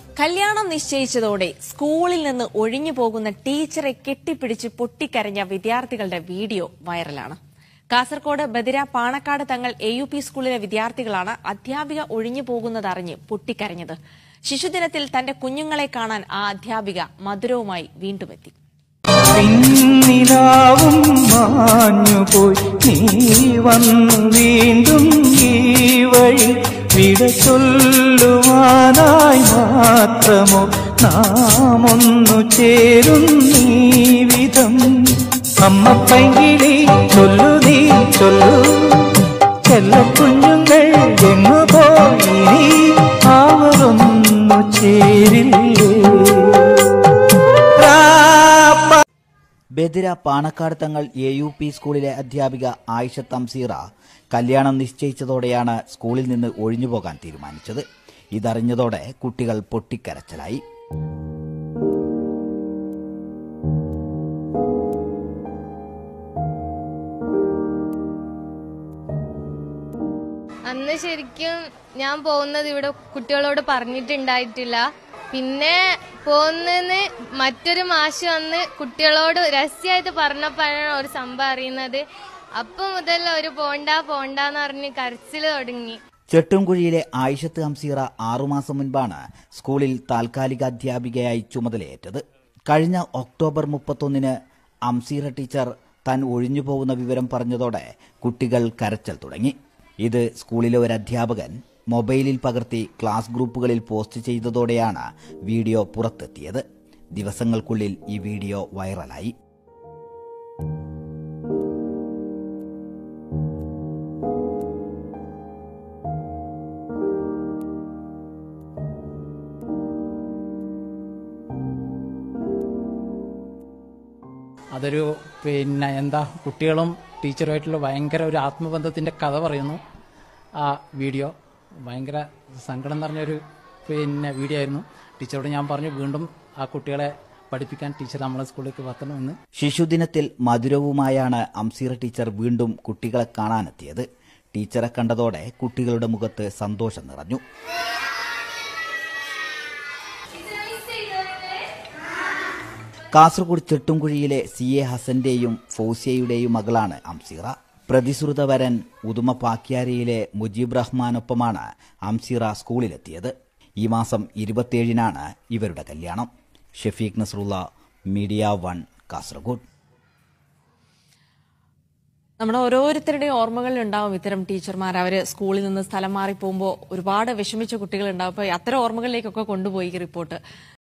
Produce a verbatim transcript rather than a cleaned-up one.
കല്യാണം നിശ്ചയിച്ചതോടെ സ്കൂളിൽ നിന്ന് ഒഴിഞ്ഞു പോകുന്ന ടീച്ചറെ കെട്ടിപ്പിടിച്ച് പൊട്ടിക്കരഞ്ഞ വിദ്യാർത്ഥികളുടെ വീഡിയോ വൈറലാണ്. Kasaragod Badira Panakkad Thangal A U P സ്കൂളിലെ വിദ്യാർത്ഥികളാണ് അധ്യാപിക ഒഴിഞ്ഞു പോകുന്നതറിഞ്ഞ് പൊട്ടിക്കരഞ്ഞത്. ശിശുദിനത്തിൽ തന്റെ കുഞ്ഞുങ്ങളെ കാണാൻ ആ അധ്യാപിക മധുരവുമായി വീണ്ടുമെത്തി. പിന്നിലാവും മാഞ്ഞുപോയി നീ വന്നു വീണ്ടും ഈ വഴി വിട ചൊല്ലുവാനായി മാത്രമോ നാം ഒന്നു ചേരും നീ വിധം. അമ്മ പൈകിളി ചൊല്ലു നീ ചൊല്ലു ചെല്ലക്കുഞ്ഞുങ്ങൾ എങ്ങു പോയി നീ അവരൊന്നു ചേരില്ലേ. Badira Panakkad Thangal A U P സ്കൂളിലെ അധ്യാപിക ആയിഷ തംസീറ കല്യാണം നിശ്ചയിച്ചതോടെയാണ് സ്കൂളിൽ നിന്ന് ഒഴിഞ്ഞുപോകാൻ തീരുമാനിച്ചത്. ഇതറിഞ്ഞതോടെ കുട്ടികൾ പൊട്ടിക്കരച്ചിലായി. അന്ന് ശരിക്കും ഞാൻ പോകുന്നത് ഇവിടെ കുട്ടികളോട് പറഞ്ഞിട്ടുണ്ടായിട്ടില്ല. പിന്നെ പോകുന്നതിന് മറ്റൊരു മാഷ് വന്ന് കുട്ടികളോട് രഹസ്യമായിട്ട് പറഞ്ഞപ്പോഴാണ് ഒരു സംഭവം അറിയുന്നത്. അപ്പം മുതൽ ഒരു പോണ്ട പോണ്ടെന്ന് പറഞ്ഞ് കരച്ചിൽ തുടങ്ങി. ചെട്ടുംകുഴിയിലെ ആയിഷത്ത് ഹംസീറ ആറുമാസം മുൻപാണ് സ്കൂളിൽ താൽക്കാലിക അധ്യാപികയായി ചുമതലയേറ്റത്. കഴിഞ്ഞ ഒക്ടോബർ മുപ്പത്തൊന്നിന് ഹംസീറ ടീച്ചർ താൻ ഒഴിഞ്ഞുപോകുന്ന വിവരം പറഞ്ഞതോടെ കുട്ടികൾ കരച്ചൽ തുടങ്ങി. ഇത് സ്കൂളിലെ ഒരു അധ്യാപകൻ മൊബൈലിൽ പകർത്തി ക്ലാസ് ഗ്രൂപ്പുകളിൽ പോസ്റ്റ് ചെയ്തതോടെയാണ് വീഡിയോ പുറത്തെത്തിയത്. ദിവസങ്ങൾക്കുള്ളിൽ ഈ വീഡിയോ വൈറലായി. അതൊരു പിന്നെ എന്താ കുട്ടികളും ടീച്ചറുമായിട്ടുള്ള ഭയങ്കര ഒരു ആത്മബന്ധത്തിന്റെ കഥ പറയുന്നു. ആ വീഡിയോ ഭയങ്കര സങ്കടം നിറഞ്ഞൊരു പിന്നെ വീഡിയോ ആയിരുന്നു. ടീച്ചറോട് ഞാൻ പറഞ്ഞു വീണ്ടും ആ കുട്ടികളെ പഠിപ്പിക്കാൻ ടീച്ചർ നമ്മളെ സ്കൂളിലേക്ക് വത്തണമെന്ന്. ശിശുദിനത്തിൽ മധുരവുമായാണ് ഹംസീറ ടീച്ചർ വീണ്ടും കുട്ടികളെ കാണാനെത്തിയത്. ടീച്ചറെ കണ്ടതോടെ കുട്ടികളുടെ മുഖത്ത് സന്തോഷം നിറഞ്ഞു. കാസർഗോഡ് ചെട്ടുംകുഴിയിലെ സി എ ഹസന്റെയും ഫൗസിയയുടെയും മകളാണ് ഹംസീറ. പ്രതിശ്രുത വരൻ ഉദുമ പാക്യാരിയിലെ മുജീബ് റഹ്മാനൊപ്പമാണ് ഹംസീറ സ്കൂളിലെത്തിയത്. ഈ മാസം ഇരുപത്തിയേഴിനാണ് ഇവരുടെ കല്യാണം. Shafeeq Nasrullah, Media One, Kasaragod. നമ്മുടെ ഓരോരുത്തരുടെയും ഓർമ്മകളിൽ ഉണ്ടാവും ഇത്തരം ടീച്ചർമാർ. അവര് സ്കൂളിൽ നിന്ന് സ്ഥലം മാറി പോകുമ്പോൾ ഒരുപാട് വിഷമിച്ച കുട്ടികളുണ്ടാവും. അപ്പൊ അത്തരം ഓർമ്മകളിലേക്കൊക്കെ കൊണ്ടുപോയി ഈ റിപ്പോർട്ട്.